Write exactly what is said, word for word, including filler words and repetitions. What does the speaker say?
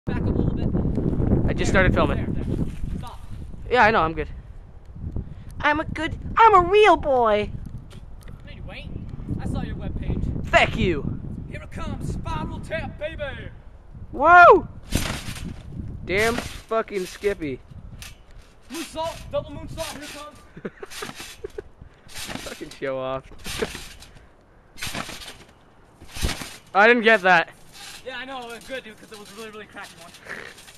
Back up a little bit. I just There, started filming. there, there. Stop. Yeah, I know, I'm good. I'm a good, I'm a real boy. No, you ain't. I saw your webpage. Thank you. Here it comes, Spiral Tap, baby. Whoa! Damn fucking Skippy. Moonsault, double moonsault, here it comes. Fucking show off. I didn't get that. Yeah, I know, it was good, dude, because it was really, really cracking one.